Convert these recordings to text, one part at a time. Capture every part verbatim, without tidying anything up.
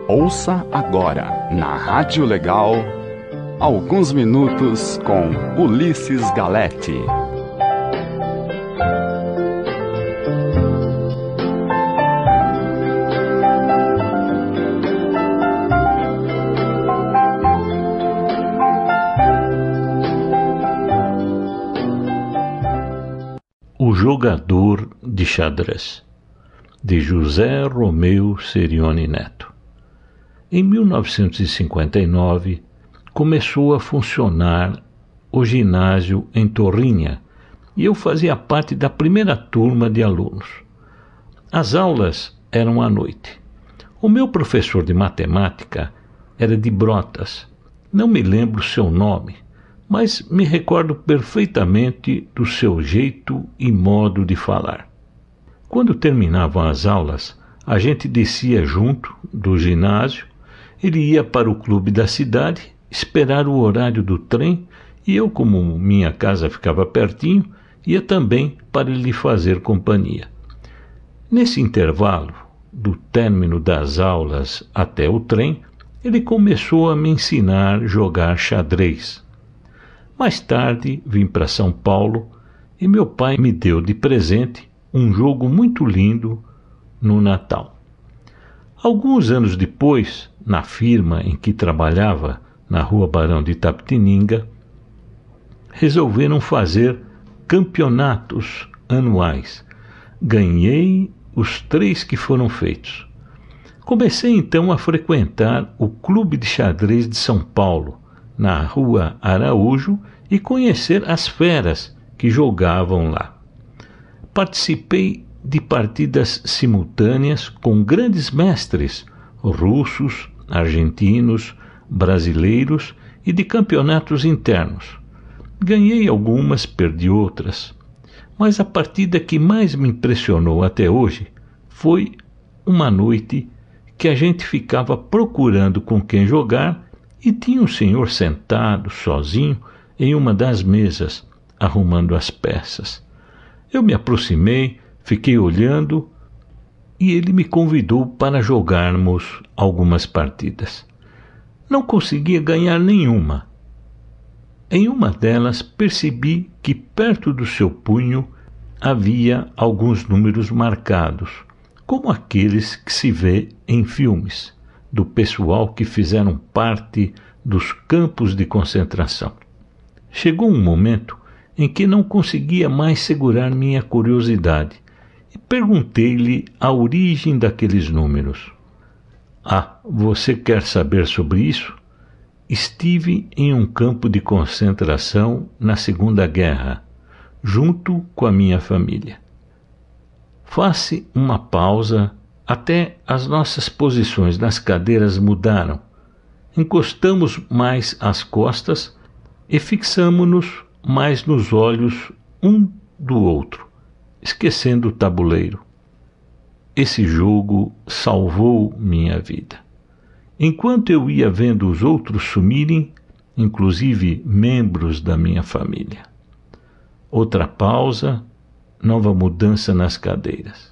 Ouça agora, na Rádio Legal, alguns minutos com Ulisses Galete. O Jogador de Xadrez, de José Romeu Serioni Neto. Em mil novecentos e cinquenta e nove, começou a funcionar o ginásio em Torrinha e eu fazia parte da primeira turma de alunos. As aulas eram à noite. O meu professor de matemática era de Brotas. Não me lembro seu nome, mas me recordo perfeitamente do seu jeito e modo de falar. Quando terminavam as aulas, a gente descia junto do ginásio, ele ia para o clube da cidade, esperar o horário do trem, e eu, como minha casa ficava pertinho, ia também para lhe fazer companhia. Nesse intervalo, do término das aulas até o trem, ele começou a me ensinar a jogar xadrez. Mais tarde vim para São Paulo e meu pai me deu de presente um jogo muito lindo no Natal. Alguns anos depois, na firma em que trabalhava, na Rua Barão de Itapetininga, resolveram fazer campeonatos anuais. Ganhei os três que foram feitos. Comecei então a frequentar o Clube de Xadrez de São Paulo, na Rua Araújo, e conhecer as feras que jogavam lá. Participei de partidas simultâneas com grandes mestres russos, argentinos, brasileiros e de campeonatos internos. Ganhei algumas, perdi outras, mas a partida que mais me impressionou até hoje foi uma noite que a gente ficava procurando com quem jogar e tinha um senhor sentado, sozinho, em uma das mesas, arrumando as peças. Eu me aproximei, fiquei olhando e ele me convidou para jogarmos algumas partidas. Não conseguia ganhar nenhuma. Em uma delas percebi que perto do seu punho havia alguns números marcados, como aqueles que se vê em filmes, do pessoal que fizeram parte dos campos de concentração. Chegou um momento em que não conseguia mais segurar minha curiosidade e perguntei-lhe a origem daqueles números. Ah, você quer saber sobre isso? Estive em um campo de concentração na Segunda Guerra, junto com a minha família. Faz-se uma pausa, até as nossas posições nas cadeiras mudaram. Encostamos mais as costas e fixamo-nos mais nos olhos um do outro, esquecendo o tabuleiro. Esse jogo salvou minha vida. Enquanto eu ia vendo os outros sumirem, inclusive membros da minha família. Outra pausa, nova mudança nas cadeiras.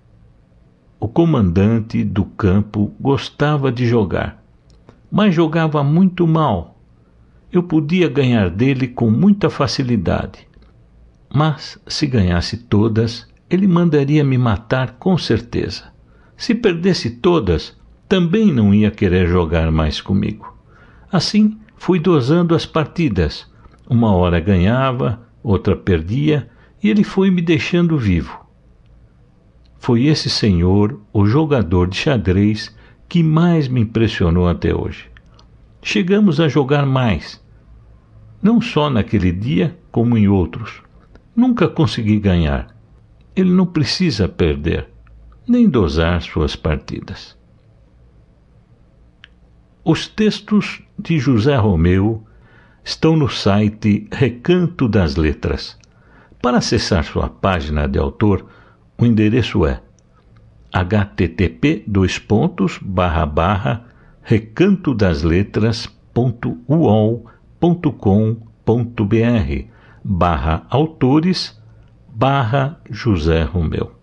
O comandante do campo gostava de jogar, mas jogava muito mal. Eu podia ganhar dele com muita facilidade, mas se ganhasse todas, ele mandaria me matar com certeza. Se perdesse todas, também não ia querer jogar mais comigo. Assim, fui dosando as partidas. Uma hora ganhava, outra perdia, e ele foi me deixando vivo. Foi esse senhor, o jogador de xadrez, que mais me impressionou até hoje. Chegamos a jogar mais, não só naquele dia, como em outros. Nunca consegui ganhar. Ele não precisa perder, nem dosar suas partidas. Os textos de José Romeu estão no site Recanto das Letras. Para acessar sua página de autor, o endereço é h t t p dois pontos barra barra recantodasletras ponto u o l ponto com ponto b r barra autores barra José Romeu.